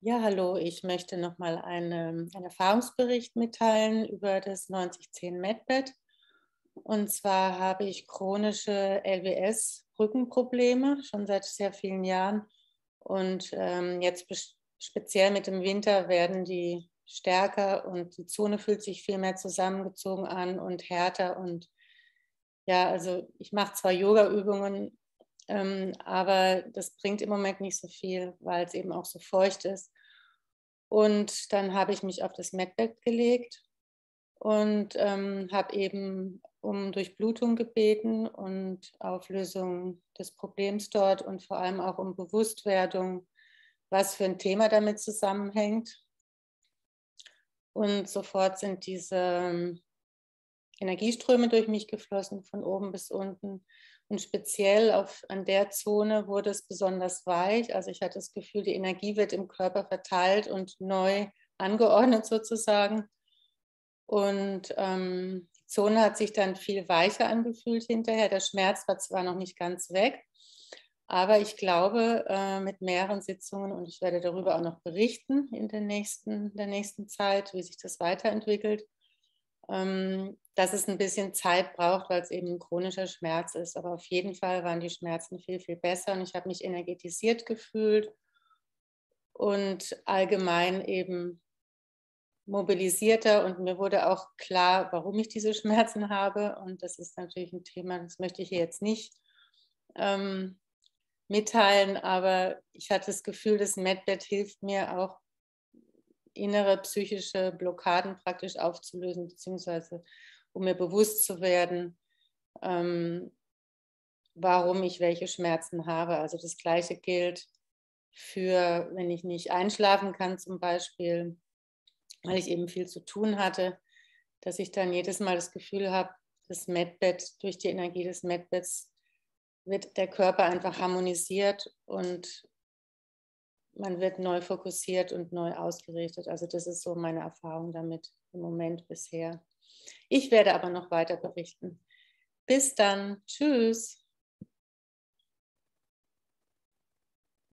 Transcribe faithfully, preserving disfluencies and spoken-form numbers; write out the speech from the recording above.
Ja, hallo, ich möchte noch mal eine einen Erfahrungsbericht mitteilen über das neunzig zehn Medbed. Und zwar habe ich chronische L W S-Rückenprobleme schon seit sehr vielen Jahren. Und, ähm, jetzt bes speziell mit dem Winter werden die stärker und die Zone fühlt sich viel mehr zusammengezogen an und härter. Und ja, also ich mache zwar Yogaübungen, ähm, aber das bringt im Moment nicht so viel, weil es eben auch so feucht ist. Und dann habe ich mich auf das Medbed gelegt und, ähm, habe eben um Durchblutung gebeten und Auflösung des Problems dort und vor allem auch um Bewusstwerdung, was für ein Thema damit zusammenhängt. Und sofort sind diese ähm, Energieströme durch mich geflossen, von oben bis unten. Und speziell auf an der Zone wurde es besonders weich. Also, ich hatte das Gefühl, die Energie wird im Körper verteilt und neu angeordnet sozusagen. Und, ähm, die Zone hat sich dann viel weicher angefühlt hinterher. Der Schmerz war zwar noch nicht ganz weg, aber ich glaube, äh, mit mehreren Sitzungen und ich werde darüber auch noch berichten in den nächsten der nächsten Zeit, wie sich das weiterentwickelt, ähm, dass es ein bisschen Zeit braucht, weil es eben 'n chronischer Schmerz ist. Aber auf jeden Fall waren die Schmerzen viel, viel besser und ich habe mich energetisiert gefühlt und allgemein eben mobilisierter und mir wurde auch klar, warum ich diese Schmerzen habe. Und das ist natürlich ein Thema, das möchte ich hier jetzt nicht, ähm, mitteilen, aber ich hatte das Gefühl, das Medbed hilft mir auch, innere psychische Blockaden praktisch aufzulösen, beziehungsweise um mir bewusst zu werden, ähm, warum ich welche Schmerzen habe. Also das Gleiche gilt für, wenn ich nicht einschlafen kann zum Beispiel, weil ich eben viel zu tun hatte, dass ich dann jedes Mal das Gefühl habe, das Medbed, durch die Energie des Medbeds wird der Körper einfach harmonisiert und man wird neu fokussiert und neu ausgerichtet. Also das ist so meine Erfahrung damit im Moment bisher. Ich werde aber noch weiter berichten. Bis dann. Tschüss.